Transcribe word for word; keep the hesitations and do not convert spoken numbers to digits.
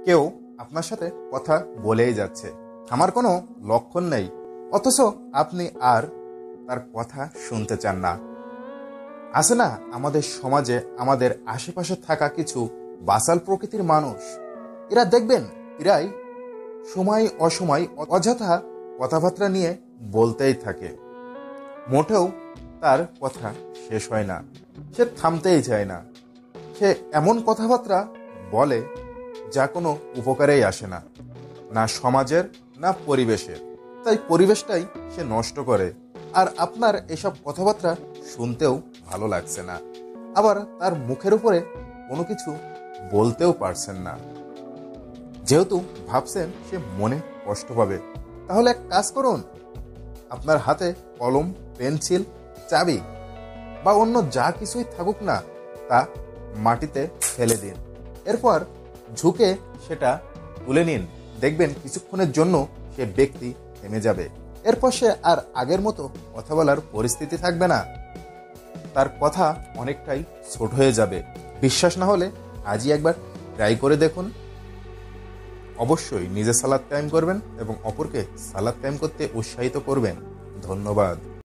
কেউ আপনার সাথে কথা বলেই যাচ্ছে, আমার কোনো লক্ষণ নেই, অথচ আপনি আর তার কথা শুনতে চান না। আছে না আমাদের সমাজে আমাদের আশেপাশে থাকা কিছু বাচাল প্রকৃতির মানুষ, এরা দেখবেন এরাই সময় অসময় অযথা কথাবার্তা নিয়ে বলতেই থাকে, মোটেও তার কথা শেষ হয় না, সে থামতেই চায় না। সে এমন কথাবার্তা বলে যা কোনো উপকারেই আসে না, না সমাজের না পরিবেশের, তাই পরিবেশটাই সে নষ্ট করে। আর আপনার এসব কথাবার্তা শুনতেও ভালো লাগছে না, আবার তার মুখের উপরে কোনো কিছু বলতেও পারছেন না, যেহেতু ভাবছেন সে মনে কষ্ট পাবে। তাহলে এক কাজ করুন, আপনার হাতে কলম, পেন্সিল, চাবি বা অন্য যা কিছুই থাকুক না তা মাটিতে ফেলে দিন, এরপর ঝুঁকে সেটা তুলে নিন। দেখবেন কিছুক্ষণের জন্য সে ব্যক্তি থেমে যাবে, এরপর সে আর আগের মতো কথা বলার পরিস্থিতি থাকবে না, তার কথা অনেকটাই ছোট হয়ে যাবে। বিশ্বাস না হলে আজই একবার ট্রাই করে দেখুন। অবশ্যই নিজে সালাত কায়েম করবেন এবং অপরকে সালাত কায়েম করতে উৎসাহিত করবেন। ধন্যবাদ।